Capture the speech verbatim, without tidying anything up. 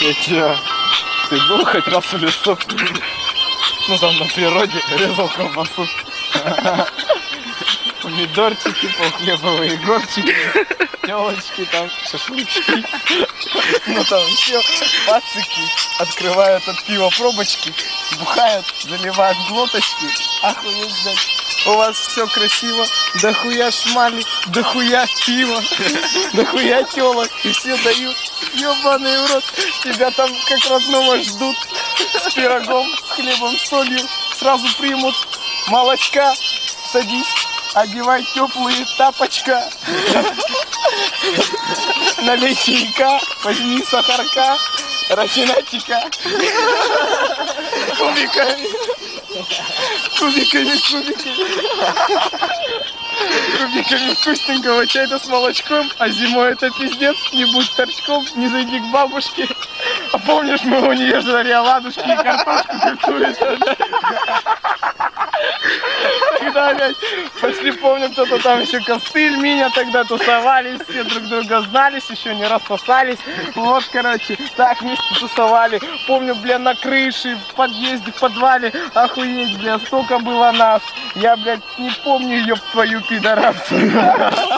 Петя, ты был хоть раз в лесу? Ну там на природе резал колбасу. Помидорчики, полхлебовые горчики, телочки, там шашлычки. Ну там еще пацики открывают от пива пробочки, бухают, заливают глоточки. Охуеть, блядь. У вас все красиво, дохуя шмали, дохуя пива, дохуя телок, и все дают. Ёбаный в рот, тебя там как родного ждут. С пирогом, с хлебом, с солью, сразу примут молочка. Садись, одевай теплые тапочка. Налей чайка, возьми сахарка, рафинатика. Кубиками. Кубиками, кубиками. Кубиками вкусненького чая с молочком. А зимой это пиздец, не будь торчком, не зайди к бабушке. А помнишь, мы у нее жрали оладушки и картошку какую-то, да? Тогда, блядь, пошли, помню, кто-то там еще костыль, Миня, тогда тусовались, все друг друга знались, еще не рассосались. Вот, короче, так вместе тусовали. Помню, бля, на крыше, в подъезде, в подвале. Охуеть, бля, столько было нас. Я, блядь, не помню, ёб твою пидорасу.